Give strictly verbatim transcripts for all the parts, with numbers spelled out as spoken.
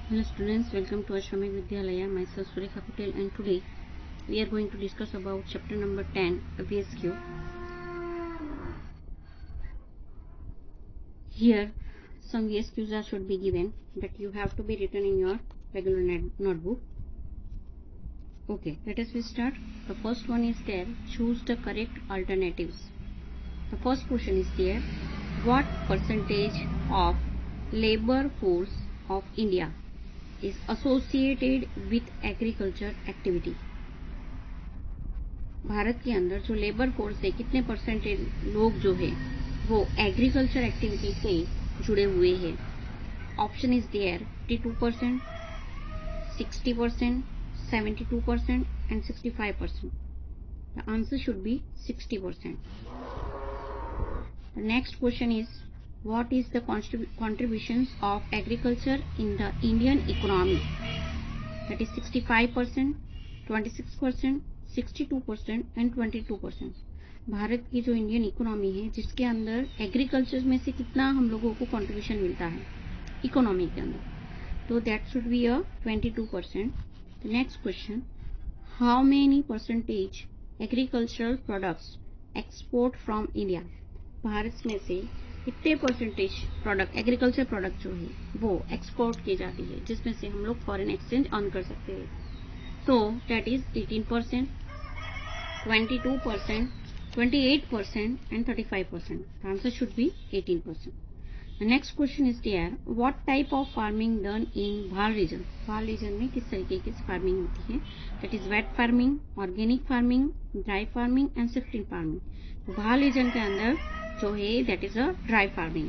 Hello students, welcome to Ashwamedh Vidyalaya. Myself Surekha Patel, and today we are going to discuss about chapter number ten, V S Q. Here some V S Qs are should be given that you have to be written in your regular notebook. Okay, let us start. The first one is there, choose the correct alternatives. The first question is there, what percentage of labor force of India is associated with agriculture activity? Bharat के अंदर जो labour force है, कितने percentage लोग जो है वो agriculture activity से जुड़े हुए हैं? Option is there fifty two percent, sixty percent, seventy two percent and sixty five percent. The answer should be sixty percent. The next question is, what is the contributions of agriculture in the Indian economy? That is sixty-five percent, twenty-six percent, sixty-two percent and twenty-two percent. Bharat की जो Indian economy है जिसके अंदर agriculture में से कितना हम लोगों को कंट्रीब्यूशन मिलता है इकोनॉमी के अंदर, तो that should be a twenty two percent. Next question, how many percentage agricultural products export from India? Bharat में से कितने परसेंटेज प्रोडक्ट एग्रीकल्चर प्रोडक्ट जो है वो एक्सपोर्ट की जाती है जिसमें से हम लोग फॉरेन एक्सचेंज अर्न कर सकते हैं? तो that is eighteen percent, twenty two percent, twenty eight percent and thirty five percent. The answer should be eighteen percent. The next question is there, what type of farming done in Bhal region? भाल reason में किस तरीके की farming होती है? That is wet farming, organic farming, dry farming and shifting farming. तो Bhal region के अंदर जो है that is a dry farming.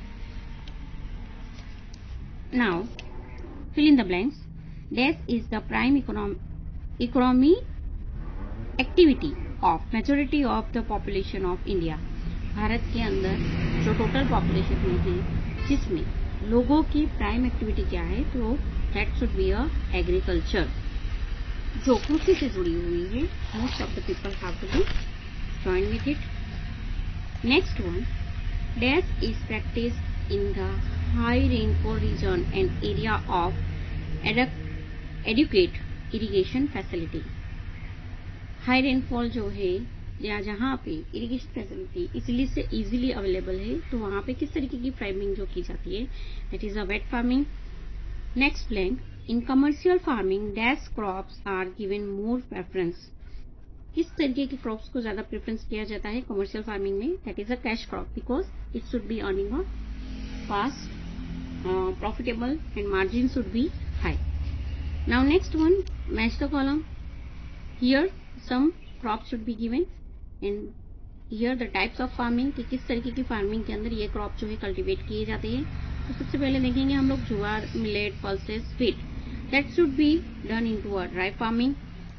Now fill in the blanks. Dash is the prime economy, economy activity of majority of the population of India. Bharat के अंदर जो total population में है जिसमें लोगों की प्राइम एक्टिविटी क्या है, तो that should be a agriculture जो कृषि से जुड़ी हुई है. Most of the people have to be join with it. Next one, dash is practice in the high rainfall region and area of adequate irrigation facility. High rainfall जो है या जहाँ पे इरिगेशन फैसिलिटी इजिली से easily available है, तो वहाँ पे किस तरीके की फार्मिंग जो की जाती है, that is a wet farming. Next blank, in commercial farming dash crops are given more preference. किस तरीके की क्रॉप्स को ज्यादा प्रेफरेंस किया जाता है कमर्शियल फार्मिंग में? That is a cash crop because it should be earning a fast, profitable and margin should be high. Now next one, match the column. Here some crops should be given and here the types of farming कि किस तरीके की farming के अंदर ये crop जो है cultivate किए जाते हैं. तो सबसे पहले देखेंगे हम लोग jowar, millet, pulses, wheat. That should be done into a dry farming.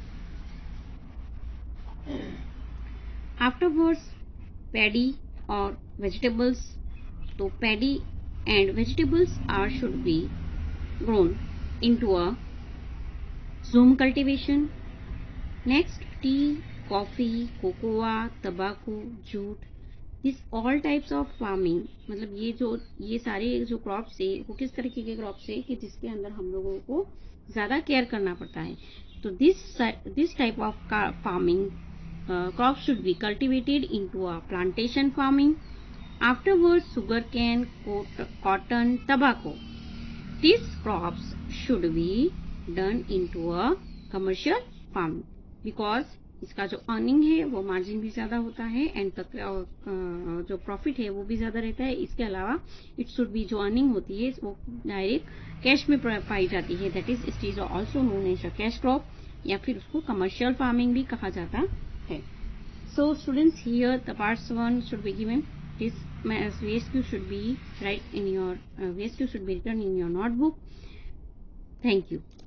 Afterwards paddy और वेजिटेबल्स. तो paddy and vegetables are should be grown into a zoom cultivation. Next, tea, coffee, cocoa, tobacco, jute. This all types of farming, मतलब ये जो ये सारे जो crops है वो किस तरीके के क्रॉप्स है कि जिसके अंदर हम लोगों को ज्यादा केयर करना पड़ता है. तो this this type of farming crop should be cultivated into a plantation farming. Afterwards sugar cane, cotton, tobacco. These crops should be done into a commercial farming because इसका जो अर्निंग है वो मार्जिन भी ज्यादा होता है एंड जो profit है वो भी ज्यादा रहता है. इसके अलावा इट शुड बी जो अर्निंग होती है वो डायरेक्ट कैश में पाई जाती है. That is it is also known as a cash crop या फिर उसको कमर्शियल फार्मिंग भी कहा जाता है. So students, here the parts one should be given. This V S Q should be right in your uh, V S Q should be written in your notebook. Thank you.